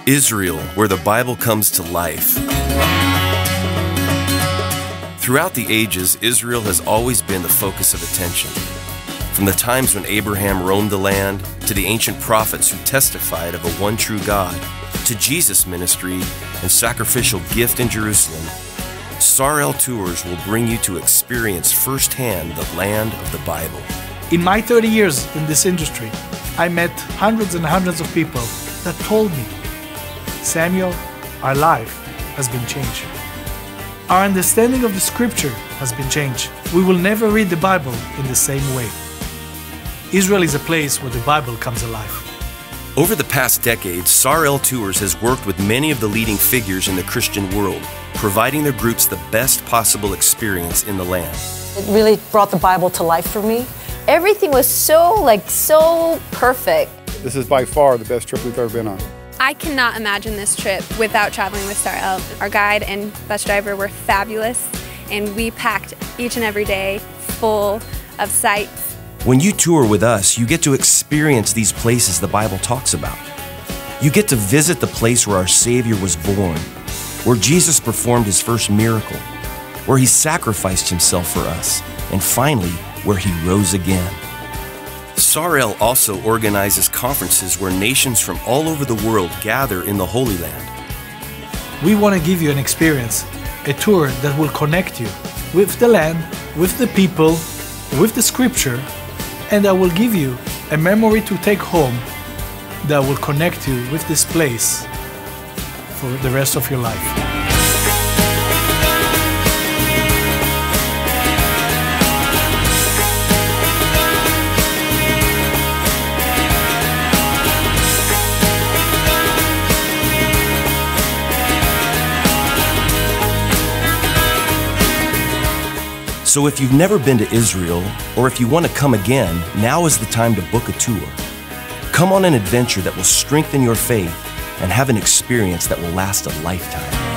Israel, where the Bible comes to life. Throughout the ages, Israel has always been the focus of attention. From the times when Abraham roamed the land, to the ancient prophets who testified of a one true God, to Jesus' ministry and sacrificial gift in Jerusalem, Sar-El Tours will bring you to experience firsthand the land of the Bible. In my 30 years in this industry, I met hundreds and hundreds of people that told me, Samuel, our life has been changed. Our understanding of the scripture has been changed. We will never read the Bible in the same way. Israel is a place where the Bible comes alive. Over the past decade, Sar-El Tours has worked with many of the leading figures in the Christian world, providing their groups the best possible experience in the land. It really brought the Bible to life for me. Everything was so perfect. This is by far the best trip we've ever been on. I cannot imagine this trip without traveling with Sar-El. Our guide and bus driver were fabulous, and we packed each and every day full of sights. When you tour with us, you get to experience these places the Bible talks about. You get to visit the place where our Savior was born, where Jesus performed his first miracle, where he sacrificed himself for us, and finally, where he rose again. Sar-El also organizes conferences where nations from all over the world gather in the Holy Land. We want to give you an experience, a tour that will connect you with the land, with the people, with the scripture, and that will give you a memory to take home that will connect you with this place for the rest of your life. So if you've never been to Israel, or if you want to come again, now is the time to book a tour. Come on an adventure that will strengthen your faith and have an experience that will last a lifetime.